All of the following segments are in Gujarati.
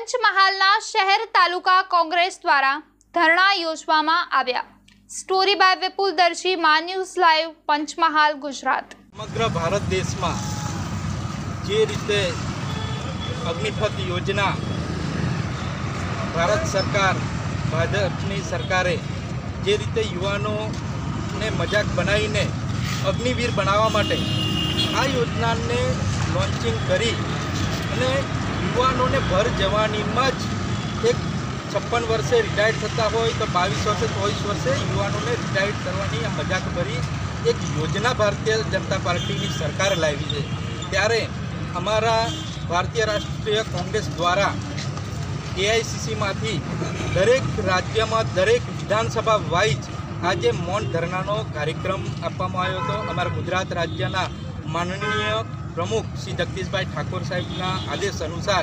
પંચમહાલના શહેર તાલુકા કોંગ્રેસ દ્વારા ધરણા યોજવામાં આવ્યા। સ્ટોરી બાય વિપુલ દરજી, માં ન્યૂઝ લાઈવ, પંચમહાલ, ગુજરાત। સમગ્ર ભારત દેશમાં જે રીતે અગ્નિપથ યોજના ભારત સરકાર, ભાજપની સરકારે જે રીતે યુવાનોને મજાક બનાવીને અગ્નિવીર બનાવવા માટે આ યોજનાને લોન્ચિંગ કરી અને યુવાનોને ભર જવાનીમાં જ એક 56 વર્ષે રિટાયર્ડ થતા હોય તો 22 વર્ષે 23 વર્ષે યુવાનોને રિટાયર્ડ કરવાની આ મજાક ભરી એક યોજના ભારતીય જનતા પાર્ટીની સરકાર લાવી છે। ત્યારે અમારા ભારતીય રાષ્ટ્રીય કોંગ્રેસ દ્વારા એઆઈસીસીમાંથી દરેક રાજ્યમાં દરેક વિધાનસભા વાઇઝ આજે મૌન ધરણાનો કાર્યક્રમ આપવામાં આવ્યો હતો। અમારા ગુજરાત રાજ્યના માનનીય પ્રમુખ શ્રી જગદીશભાઈ ઠાકોર સાહેબના આદેશ અનુસાર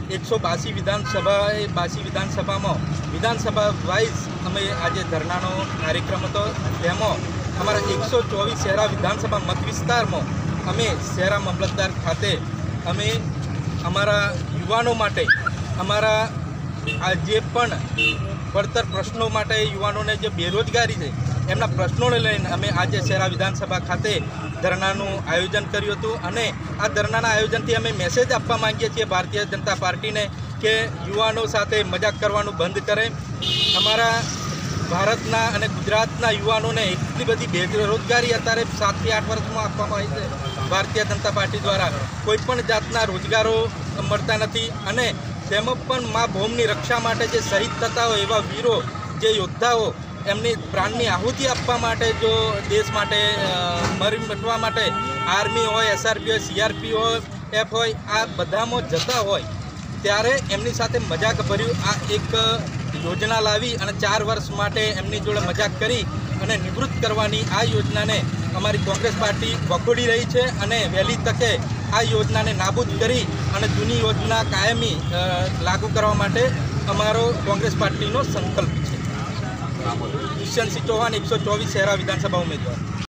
182 વિધાનસભામાં વિધાનસભા વાઇઝ અમે આજે ધરણાનો કાર્યક્રમ હતો। તેમાં અમારા 124 શહેરા વિધાનસભા મત વિસ્તારમાં અમે શહેરા મામલતદાર ખાતે અમે અમારા યુવાનો માટે અમારા આ જે પણ પડતર પ્રશ્નો માટે યુવાનોને જે બેરોજગારી છે એમના પ્રશ્નોને લઈને અમે આજે શહેરા વિધાનસભા ખાતે ધરણાનું આયોજન કર્યું હતું અને આ ધરણાના આયોજનથી અમે મેસેજ આપવા માંગીએ છીએ ભારતીય જનતા પાર્ટીને કે યુવાનો સાથે મજાક કરવાનું બંધ કરે। અમારા ભારતના અને ગુજરાતના યુવાનોને એટલી બધી બેરોજગારી અત્યારે 7 થી 8 વર્ષમાં આપવામાં આવી છે ભારતીય જનતા પાર્ટી દ્વારા। કોઈપણ જાતના રોજગારો મળતા નથી અને તેમાં પણ મા ભૂમિની રક્ષા માટે જે શહીદ થતા હોય એવા વીરો, જે યોદ્ધાઓ એમની પ્રાણની આહુતિ આપવા માટે, જો દેશ માટે મરી મટવા માટે આર્મી હોય, એસઆરપી હોય, સીઆરપી હોય, એફ હોય, આ બધામાં જતા હોય ત્યારે એમની સાથે મજાક ભર્યું આ એક યોજના લાવી અને 4 વર્ષ માટે એમની જોડે મજાક કરી અને નિવૃત્ત કરવાની આ યોજનાને અમારી કોંગ્રેસ પાર્ટી વખોડી રહી છે અને વહેલી તકે આ યોજનાને નાબૂદ કરી અને જૂની યોજના કાયમી લાગુ કરવા માટે અમારો કોંગ્રેસ પાર્ટીનો સંકલ્પ છે। કિશનસિંહ ચૌહાણ, 124 શહેરા વિધાનસભા ઉમેદવાર।